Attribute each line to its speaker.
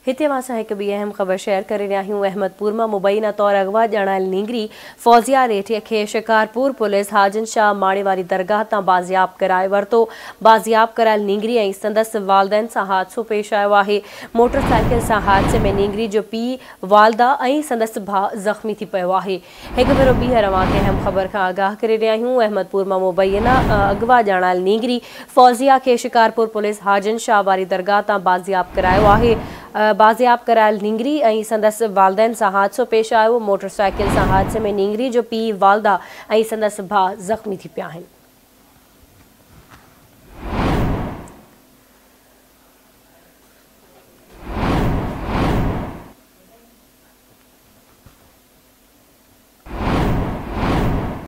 Speaker 1: हिते मां सां हिकु ॿी अहम ख़बर शेयर करे रहिया आहियूं। अहमदपुर मां मुबैना तौर अगवा ॼाणायल नींगरी फौजिया रेठीअ खे शिकारपुर पुलिस हाजिन शाह माणे वारी दरगाह तां बाज़ियाब कराए वरितो। बाज़ियाब करायल नींगरी ऐं संदसि वालदैन सां हादसो पेश आयो आहे। मोटरसाइकिल सां हादसे में नींगरी जो पीउ, वालदा ऐं संदसि भाउ ज़ख़्मी थी पियो आहे। हिकु भेरो ॿीहर अवांखे अहम ख़बर खां आगाह करे रहिया आहियूं। अहमदपुर मां मुबैना अगवा ॼाणायल नींगरी फौजिया खे शिकारपुर पुलिस हाजिन शाह वारी दरगाह तां बाज़ियाब करायो आहे। बाज़ियाब करायल नींगरी ऐं संदसि वालदैन सां हादसो पेश आयो। मोटरसाइकिल सां हादसे में नींगरी जो पीउ, वालदा ऐं संदसि भाउ ज़ख़्मी थी पिया आहिनि।